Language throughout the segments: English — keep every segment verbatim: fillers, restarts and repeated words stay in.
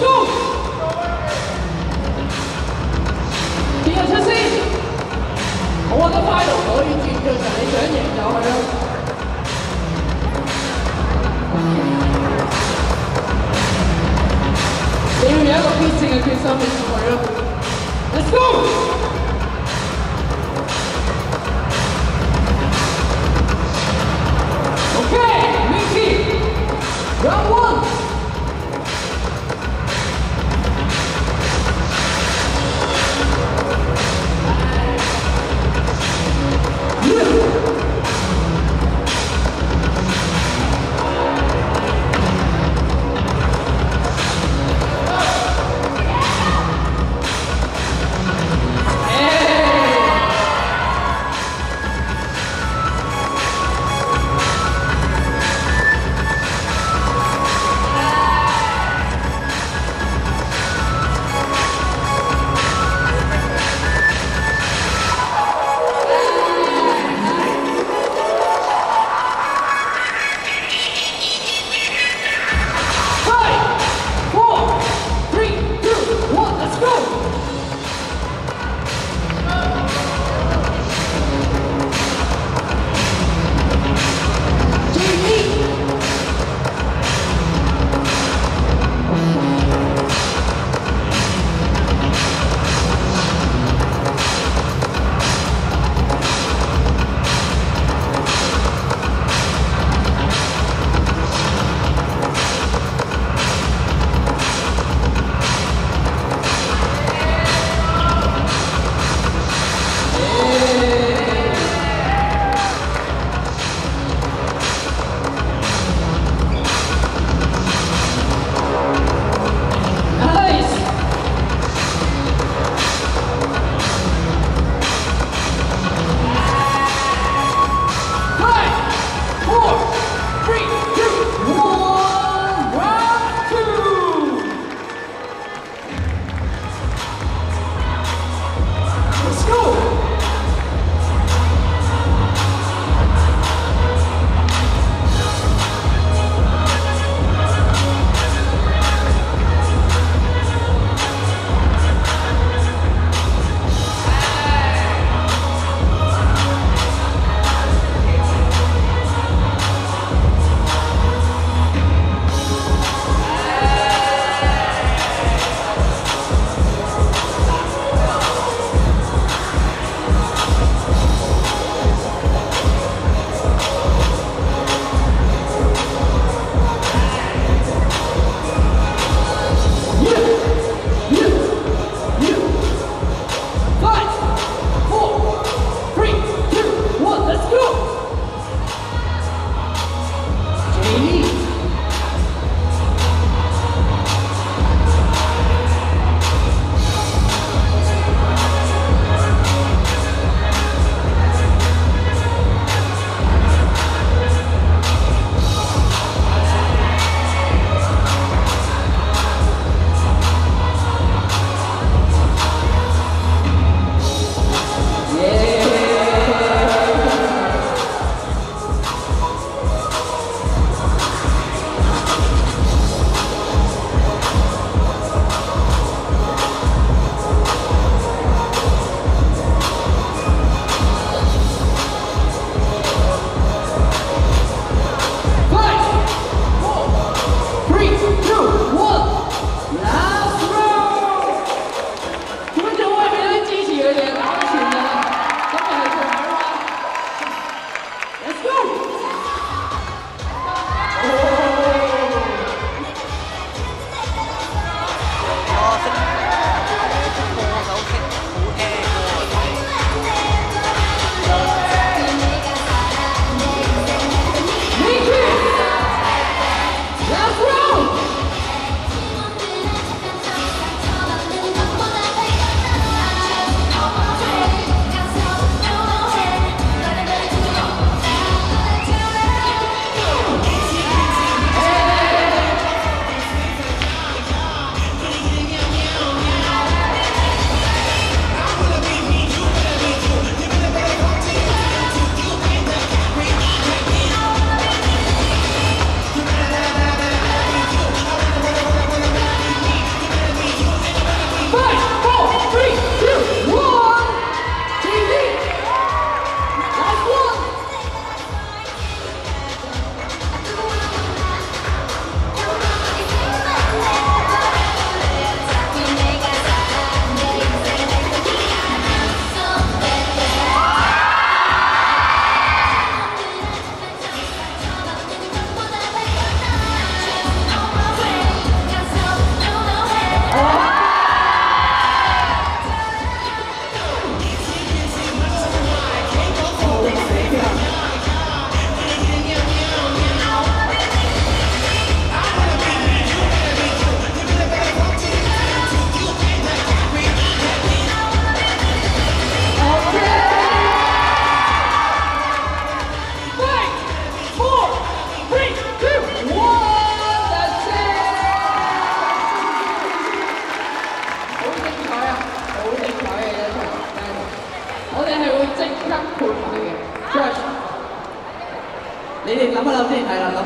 go! 見日出先，我覺得 final 可以轉嘅就係你想贏就係啦。你要有一個必勝嘅決心去做佢咯。Let's go！ Okay, Mickey, round one.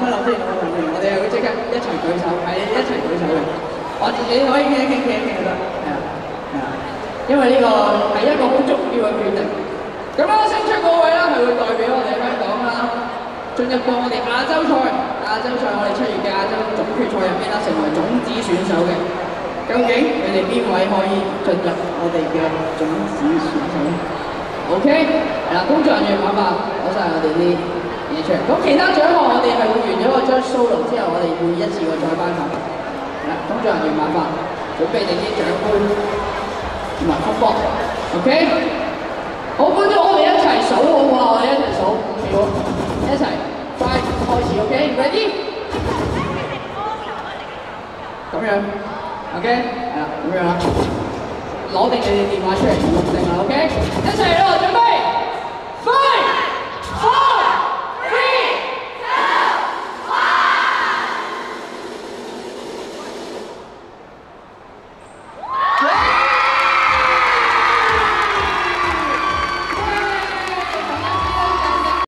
諗先，諗一諗先，我哋係會即刻一齊舉手，係一齊舉手嘅。我自己可以傾一傾傾一傾就得，係啊係啊，因為呢個係一個好重要嘅決定。咁啦，勝出嗰位啦係會代表我哋香港啦，進入到我哋亞洲賽，亞洲賽我哋七月嘅亞洲總決賽入邊啦，成為種子選手嘅。究竟你哋邊位可以進入我哋嘅種子選手 ？OK， 係啦，工作人員麻煩攞晒我哋啲嘢出嚟。咁其他獎項我哋係會完咗個 judge solo 之後，我哋會一次過再頒發。係啦，工作人員麻煩準備定啲獎杯同埋風波。OK， 好，觀眾我哋一齊數好唔好啊？我哋一齊數，好，一齊快開始 ，OK，ready？ 咁樣。OK， 係啦，咁樣啦，攞定你哋電話出嚟錄定啦 ，OK， 一齊咯，準備，快！